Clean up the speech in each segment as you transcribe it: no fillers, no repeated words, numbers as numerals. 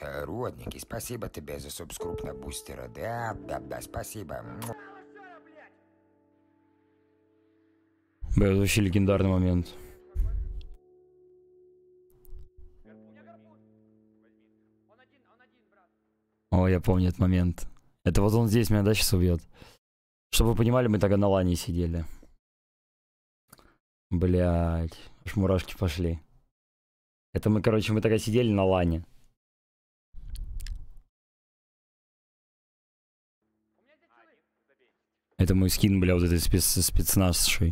Родненький, спасибо тебе за субскруп на бустера. Да, спасибо. Бля, это вообще легендарный момент. О, я помню этот момент. Это вот он здесь меня, да, сейчас убьет. Чтобы вы понимали, мы тогда на лане сидели. Блять, аж мурашки пошли. Это мы, короче, мы тогда сидели на лане. Это мой скин, бля, вот этой спецназшей.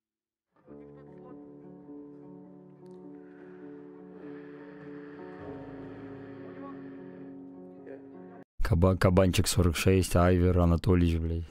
Кабанчик 46, Айвер Анатольевич, блядь.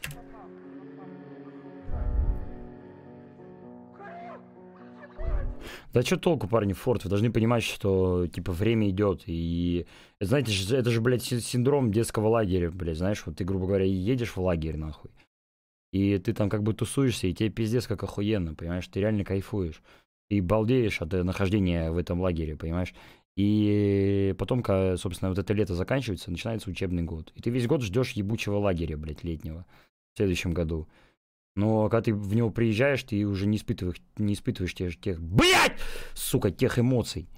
Да что толку, парни, Форд? Вы должны понимать, что, типа, время идет. И, знаете, это же, блядь, синдром детского лагеря, блядь. Знаешь, вот ты, грубо говоря, едешь в лагерь, нахуй. И ты там как бы тусуешься, и тебе пиздец как охуенно, понимаешь? Ты реально кайфуешь. Ты балдеешь от нахождения в этом лагере, понимаешь? И потом, когда, собственно, вот это лето заканчивается, начинается учебный год. И ты весь год ждешь ебучего лагеря, блядь, летнего в следующем году. Но когда ты в него приезжаешь, ты уже не испытываешь тех, блядь, сука, тех эмоций.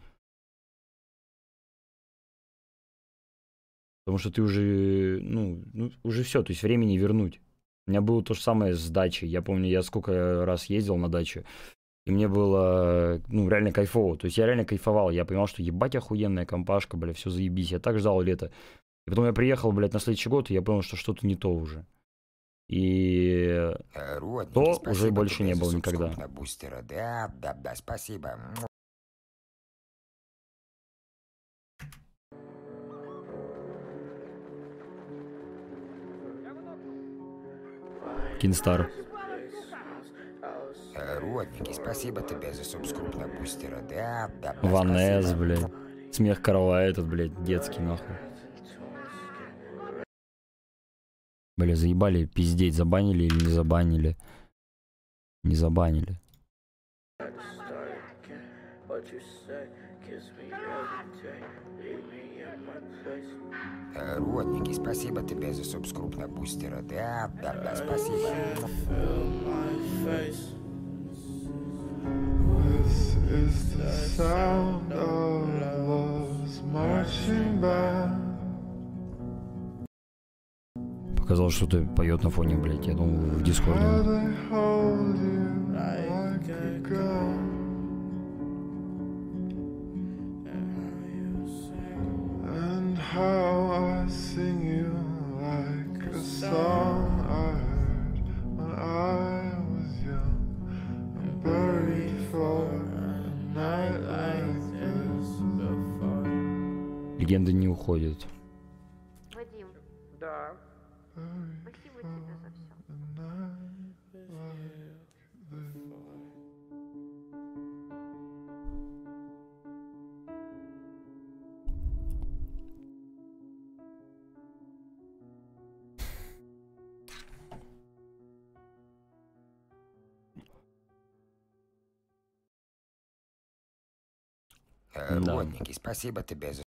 Потому что ты уже, уже все, то есть времени вернуть. У меня было то же самое с дачей. Я помню, я сколько раз ездил на дачу, и мне было, реально кайфово. То есть я реально кайфовал. Я понимал, что ебать охуенная компашка, бля, все заебись. Я так ждал лето. И потом я приехал, блядь, на следующий год, и я понял, что что-то не то уже. И то уже больше не было никогда. На бустера. Да, спасибо. Кинстар. Родненький, спасибо тебе за субскруп на бустера. Да, Ванесс, блядь. Смех корова этот, блядь, детский, нахуй. Бля, заебали пиздеть, забанили или не забанили? Не забанили. Родненький, спасибо тебе за субскруп на бустера. Да, спасибо. This is the sound of love's marching band. Показал, что ты поет на фоне, блядь. Я думал, в Дискорде. And how I sing you like a song I heard when I was young and buried for a night like this before. Легенда не уходит. Вадим, Да. спасибо тебе за все. Родненький, спасибо тебе за